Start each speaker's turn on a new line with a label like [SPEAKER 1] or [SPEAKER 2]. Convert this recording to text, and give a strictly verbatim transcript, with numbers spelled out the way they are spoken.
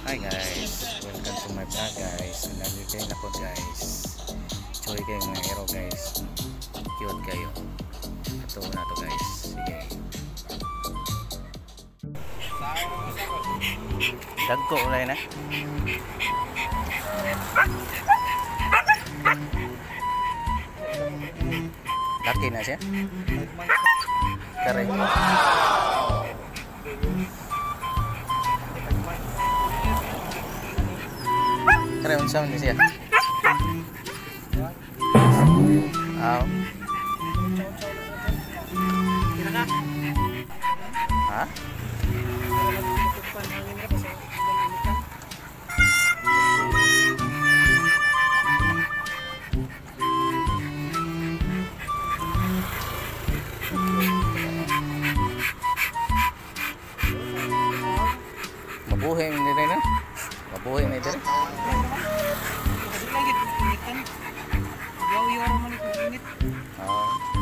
[SPEAKER 1] Hi guys, welcome to my vlog guys. Nandito na po guys. Choy kayo mga hero guys. Cute kayo. Ito na to guys. Sige. Dagko ulay na. Laki na siya. Correct. Kaya ang sound niya siya. Aw. Ha? Mabuhay mo nila na. Mabuhay mo nila.
[SPEAKER 2] Lagi, initan. Yaw-yaw naman ito, init.
[SPEAKER 1] Oo.